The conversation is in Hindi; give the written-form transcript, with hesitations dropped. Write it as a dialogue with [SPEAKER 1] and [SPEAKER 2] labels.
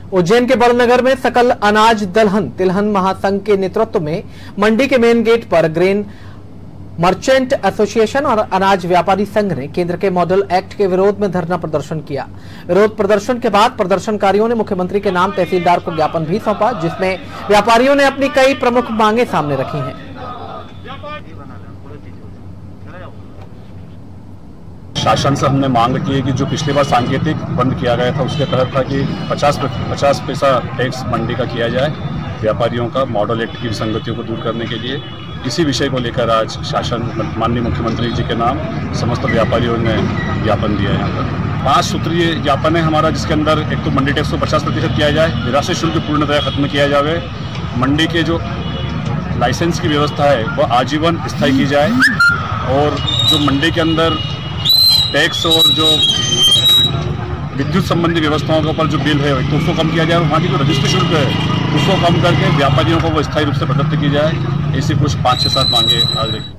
[SPEAKER 1] उज्जैन के बड़नगर में सकल अनाज दलहन तिलहन महासंघ के नेतृत्व में मंडी के मेन गेट पर ग्रेन मर्चेंट एसोसिएशन और अनाज व्यापारी संघ ने केंद्र के मॉडल एक्ट के विरोध में धरना प्रदर्शन किया। विरोध प्रदर्शन के बाद प्रदर्शनकारियों ने मुख्यमंत्री के नाम तहसीलदार को ज्ञापन भी सौंपा, जिसमें व्यापारियों ने अपनी कई प्रमुख मांगे सामने रखी हैं।
[SPEAKER 2] शासन से हमने मांग की है कि जो पिछली बार सांकेतिक बंद किया गया था उसके तहत था कि 50 पैसा टैक्स मंडी का किया जाए व्यापारियों का मॉडल एक्ट की विसंगतियों को दूर करने के लिए। इसी विषय को लेकर आज शासन माननीय मुख्यमंत्री जी के नाम समस्त व्यापारियों ने ज्ञापन दिया है। यहाँ पर 5 सूत्रीय ज्ञापन है हमारा, जिसके अंदर एक तो मंडी टैक्स को 50% किया जाए, निराश्रित शुल्क पूर्णतः खत्म किया जाए, मंडी के जो लाइसेंस की व्यवस्था है वह आजीवन स्थायी की जाए, और जो मंडी के अंदर टैक्स और जो विद्युत संबंधी व्यवस्थाओं के ऊपर जो बिल है तो उसको कम किया जाए, और वहाँ की जो रजिस्ट्री शुल्क है उसको कम करके व्यापारियों को वो स्थायी रूप से प्रदत्त की जाए। ऐसी कुछ 5 से 7 मांगे आज रखी।